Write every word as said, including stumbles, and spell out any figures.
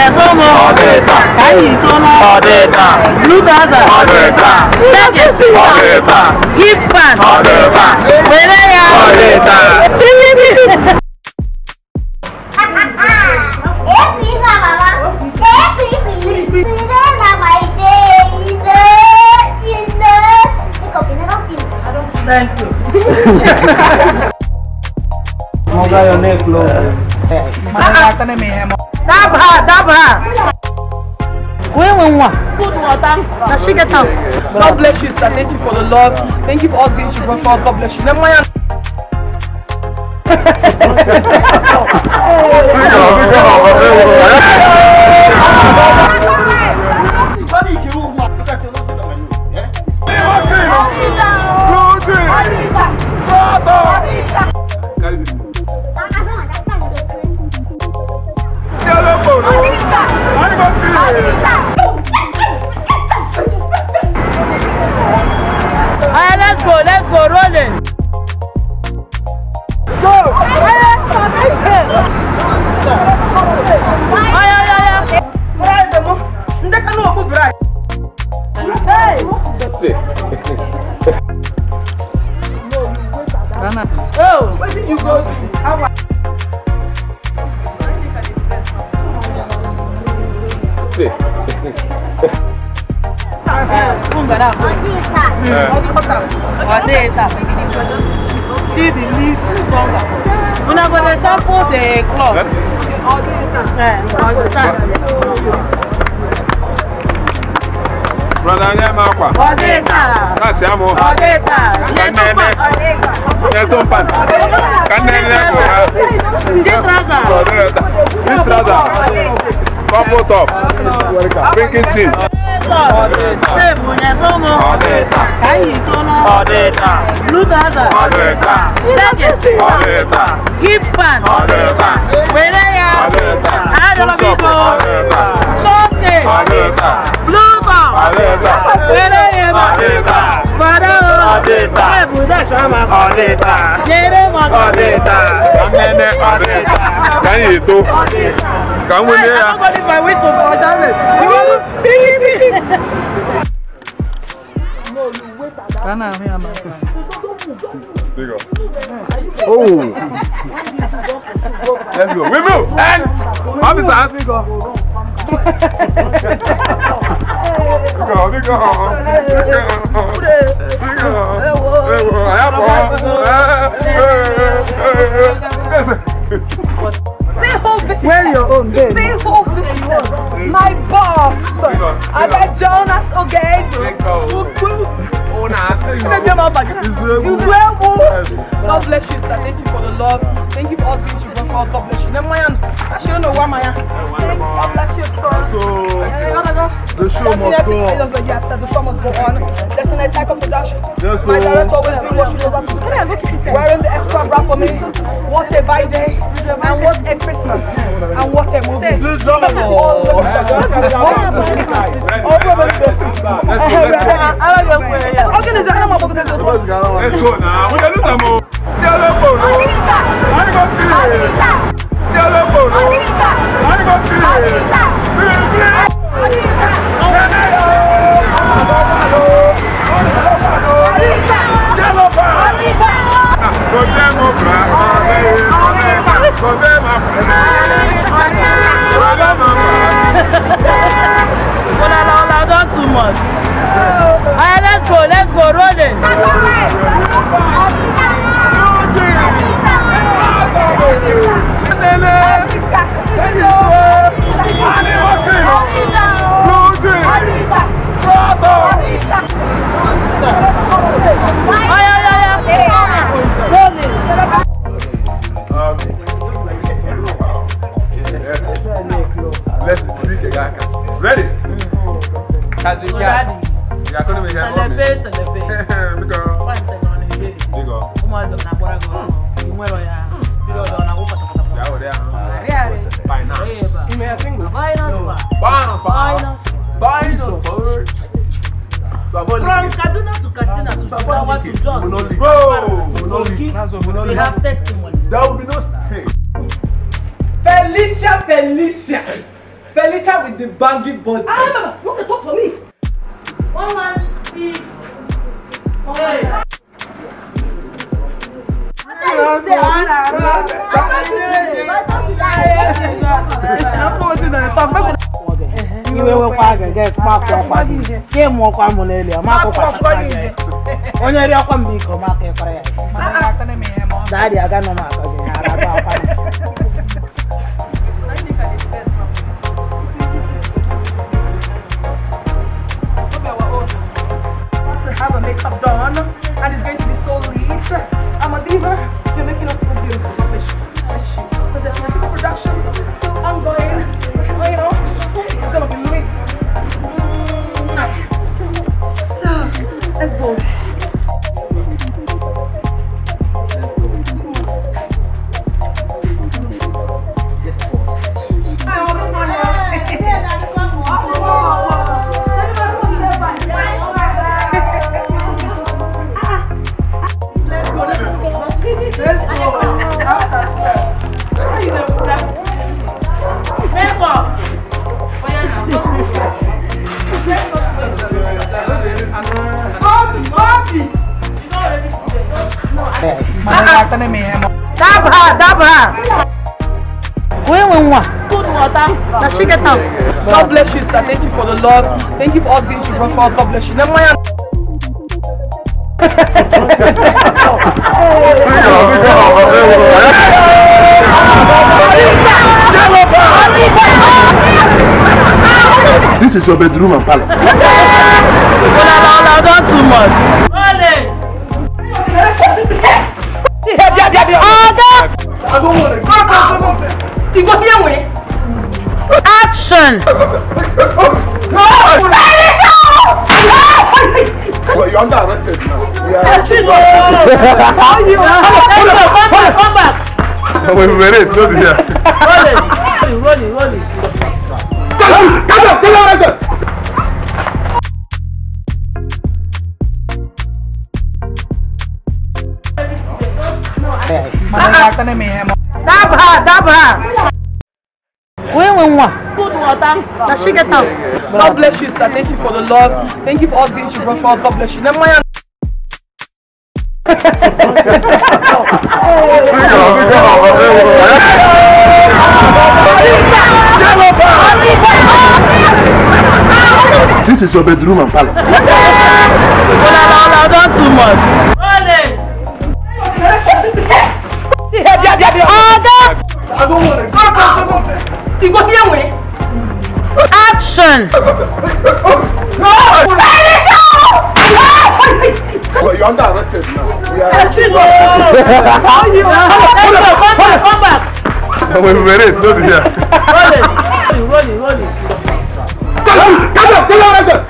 Zicsaloma. Blue trouser. Hip pants. Thank you. Your neck low. Dabha, dabha. Where we want? Good water. Now she get out. God bless you, sir. Thank you for the love. Thank you for all the things you brought for us. God bless you. Never mind. Alright, let's go, let's go, rolling. Go! Oh, where did you go? How much? See. See the lead stronger. When I go to sample the cloth. All the time. Brother, I'm not going to that's your move. Can Couple top. Drinking tea. Blue trouser. Hip pants. Blue top. Can you do? Can we hear? I'm going to my whistle for a damage. Oh. Let's go. We move. And officers. We go. We go. Say hope this Where your own day? Say hope this my boss. I got Jonas again. God bless you, sir. Thank you for the love. Thank you for all the things you brought for us. God bless you. Never mind. I shouldn't know where I am. God bless you, sir. So, the show must go on. Yes, sir. The show must go on. DestinyEtiko production. Yes, my director always doing what she knows how to do. Wearing the extra bra for me. What a birthday. And what a Christmas. And what a movie. Good job. Okay, Let's go now. We can do some more. Yellow photo. I'm going to Yellow photo. I'm going to Yellow Not too much. Alright, let's go, let's go, rolling. Let's do it again. Ready? Has been ready. You are going to be here. Celebrate, celebrate. Because. One second on the day. Because. Come on, so now what I go. You muero ya. You don't know what to do. Yeah, over there. Yeah. Finance. You may have single. Finance. Finance. Finance. Finance. From Kaduna to Katsina to Sabawa to Jos. Bro. We have testimony. There will be no stay. Felicia, Felicia. Felicia with the banging body. Ah, no, no, talk to me. One, one, six. Okay. You will walk and get marked up. Game walk on Monelia, Marco. Only your combi, Mark. Daddy, I got no mark. Have a makeup done and it's going to be so lit. I'm a diva, you're making us so beautiful. So there's my people production still ongoing. Oh, you know, it's gonna be lit. So let's go. Dabha, Dabha. Where we want? Good water. Now she get out. God bless you, sir. Thank you for the love. Thank you for all the things you brought for us. God bless you. Never mind. This is your bedroom and palace. No, not too much. You go here with action. Well, you're under arrested now. Yeah. Come back. Wait, wait, wait, slow down. Roll it, roll it, roll it. Come on, come on, come on, come on. Dabha, Dabha. Where we want? Good water. Now she get out. God bless you, sir. Thank you for the love. Thank you for all the things you brought for us. God bless you. Never mind. This is your bedroom and palace. No, not too much. You go here with action. Well, you're under arrested now. Yeah. Come back. Wait, wait, wait, slow down. Roll it, roll it, roll it. Come on, come on, come on.